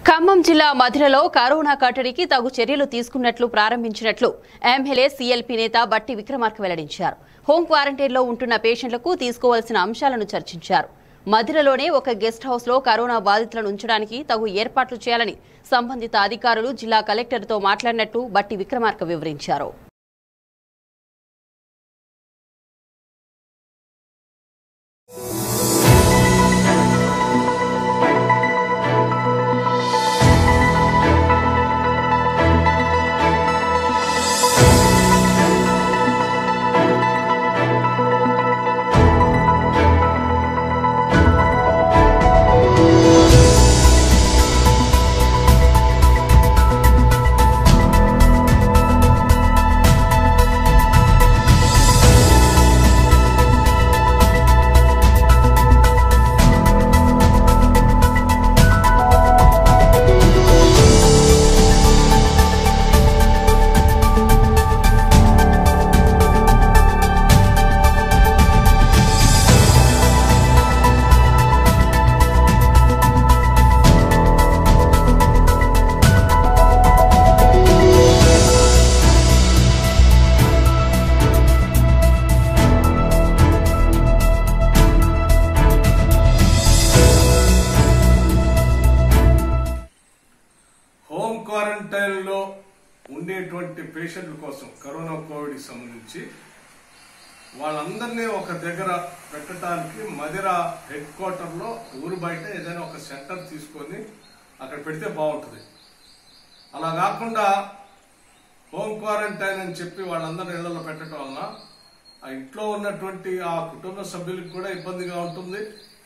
ఖమ్మం జిల్లా మధిరలో కరోనా కట్టడికి తగు చర్యలు తీసుకున్నట్లు ప్రారంభించినట్లు ఎమ్మెల్యే సీఎల్పీ నేత బట్టి విక్రమార్క వెల్లడించారు. హోం క్వారంటైన్లో ఉంటున్న పేషెంట్లకు తీసుకోవాల్సిన అంశాలను చర్చించారు. మధిరలోనే ఒక గెస్ట్ హౌస్ లో కరోనా బాధితులను ఉంచడానికి తగు ఏర్పాట్లు చేయాలని సంబంధిత అధికారులు జిల్లా కలెక్టర్తో మాట్లాడినట్టు బట్టి విక్రమార్క వివరించారు. హోమ్ క్వారంటైన్ లో ఉండేటువంటి పేషెంట్ల కోసం కరోనా కోవిడ్ సంబంధించి వాళ్ళందరినీ ఒక దగ్గర పెట్టడానికి మధిర హెడ్ క్వార్టర్ లో ఊరు బయట ఏదైనా ఒక సెంటర్ తీసుకొని అక్కడ పెడితే బాగుంటుంది. అలా కాకుండా హోమ్ క్వారంటైన్ అని చెప్పి వాళ్ళందరినీ ఇళ్లలో పెట్టడం వలన ఆ ఇంట్లో ఉన్నటువంటి ఆ కుటుంబ సభ్యులకు కూడా ఇబ్బందిగా ఉంటుంది.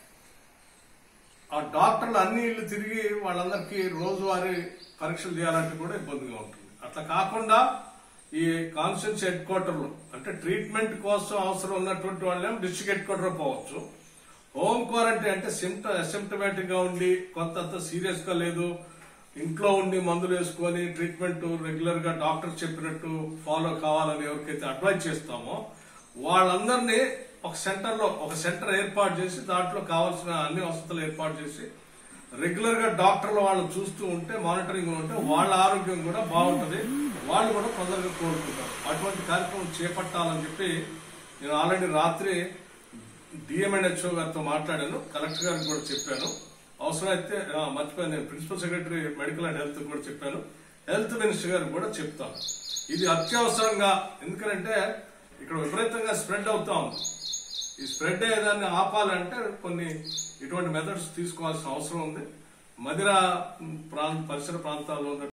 ఆ డాక్టర్లు అన్ని ఇళ్లు తిరిగి వాళ్ళందరికీ రోజువారీ పరీక్షలు చేయాలంటే కూడా ఇబ్బందిగా ఉంటుంది. అట్లా కాకుండా ఈ కాన్స్టిట్యూన్సీ హెడ్ క్వార్టర్లు అంటే ట్రీట్మెంట్ కోసం అవసరం ఉన్నటువంటి వాళ్ళేమో డిస్ట్రిక్ట్ హెడ్ క్వార్టర్ పోవచ్చు. హోమ్ క్వారంటైన్ అంటే అసిమ్టమాటిక్ గా ఉండి కొంత సీరియస్ గా లేదు, ఇంట్లో ఉండి మందులు వేసుకొని ట్రీట్మెంట్ రెగ్యులర్ గా డాక్టర్ చెప్పినట్టు ఫాలో కావాలని ఎవరికైతే అడ్వైజ్ చేస్తామో వాళ్ళందరినీ ఒక సెంటర్ ఏర్పాటు చేసి దాంట్లో కావాల్సిన అన్ని వసతులు ఏర్పాటు చేసి రెగ్యులర్ గా డాక్టర్లు వాళ్ళు చూస్తూ ఉంటే మానిటరింగ్ ఉంటే వాళ్ళ ఆరోగ్యం కూడా బాగుంటుంది, వాళ్ళు కూడా తొందరగా కోరుకుంటారు. అటువంటి కార్యక్రమం చేపట్టాలని చెప్పి నేను ఆల్రెడీ రాత్రి డిఎంఎన్హెచ్ఓ గారితో మాట్లాడాను, కలెక్టర్ గారికి కూడా చెప్పాను. అవసరమైతే మర్చిపోయాను, నేను principal secretary medical and health కూడా చెప్పాను, హెల్త్ మినిస్టర్ గారికి కూడా చెప్తాను. ఇది అత్యవసరంగా, ఎందుకంటే ఇక్కడ విపరీతంగా స్ప్రెడ్ అవుతా ఉంది. ఈ స్ప్రెడ్ ఏదాన్ని ఆపాలంటే కొన్ని ఇటువంటి మెథడ్స్ తీసుకోవాల్సిన అవసరం ఉంది. మధిర పరిసర ప్రాంతాల్లో